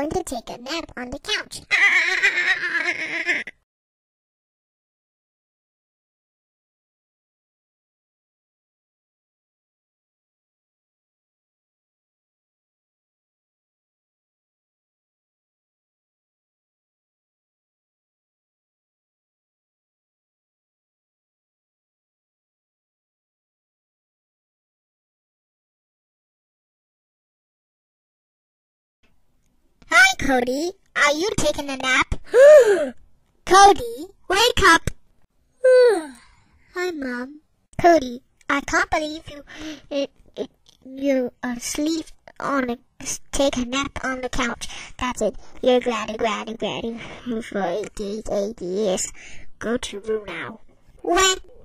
going to take a nap on the couch. Hi, Cody. Are you taking a nap? Cody, wake up. Hi, Mom. Cody, I can't believe you're asleep take a nap on the couch. That's it. You're granny for 8 years. Go to room now. When?